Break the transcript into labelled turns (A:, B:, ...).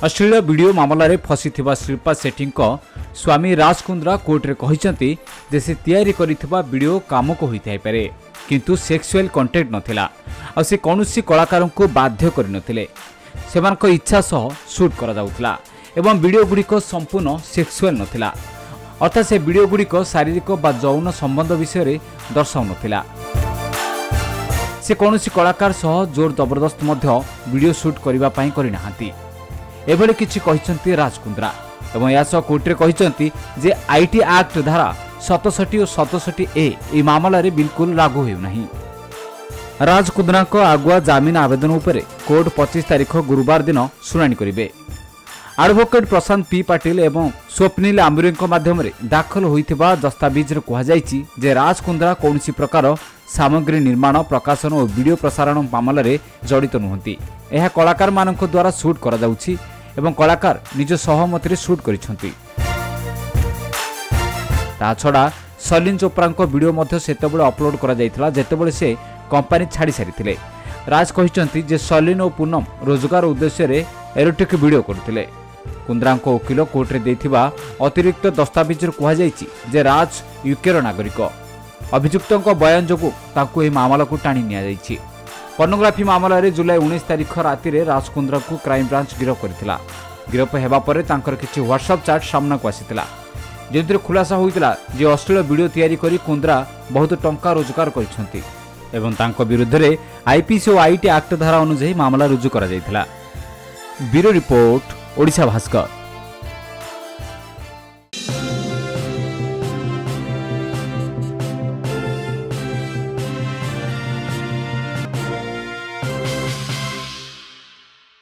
A: अश्लील वीडियो मामला रे फसीथिबा शिल्पा शेट्टी स्वामी राज कुंद्रा कोर्ट रे कहिसंती जे से तैयारी करिथिबा वीडियो काम को होइथाय पारे किंतु सेक्सुअल कंटेंट नथिला आ से कोनोसी कलाकारन को बाध्य करि नथिले सेमानक इच्छा सह शूट करा जाउतला एवं वीडियो गुडी को संपूर्ण सेक्सुअल नथिला अर्थात से वीडियो गुडी को शारीरिक बा यौन संबंध विषय रे दर्शाउ नथिला से कोनोसी कलाकार सह जोर जबरदस्त मध्य वीडियो शूट करिबा पई करि नाहांती एभले किछि कहिसंती राज कुंद्रा एवं यास कोर्ट रे कहिसंती जे आईटी एक्ट धारा 67 और 67 ए ई मामला रे बिल्कुल लागू हेउ नाही। राज कुंद्रा को आगुआ जामिन आवेदन उपरे कोर्ट 25 तारिख गुरुवार दिन सुनानी करिवे। एडवोकेट प्रशांत पी पाटिल एवं स्वप्निल आंबुरे माध्यम दाखल होइथिबा दस्तावेज रे कहा जायछि जे राज कुंद्रा कौनसी प्रकार सामग्री निर्माण प्रकाशन और वीडियो प्रसारण मामला रे जड़ित नुहंती यह कलाकार मानक द्वारा शूट करा जाउछि एवं कलाकार निज सहमति रे शूट करिसंती। ता छड़ा सलीन चोप्रा को वीडियो मध्य सेतेबेले अपलोड करा जायतिला जेतेबेले से कंपनी छाड़ी सारिथिले। राज कहिसंती जे सलीन और पूनम रोजगार उद्देश्य रे एरोटिक वीडियो करथिले। कुंद्रा वकिल कोर्ट रे देथिबा अतिरिक्त दस्तावेज रे कहा जायछि जे राज यूके नागरिक अभियुक्त बयान जोगु ताकू ए मामला को टाणी निया जायछि। पर्नोग्राफी मामला रे जुलाई 19 तारिख राति रे राज कुंद्रा को क्राइम ब्रांच गिरफ करथिला। गिरफ हेबा परे तांकर किछि व्हाट्सएप चैट सामना को आसीथिला जेंतिर खुलासा होइतिला जे अश्लील वीडियो तैयारी करी कुंद्रा बहुत टंका रोजगार करिसंती एवं तांको विरुद्ध रे आईपीसी और आईटी एक्ट धारा अनुसार मामला रुजु करा जायतिला। Bureau report Odisha Bhaskar.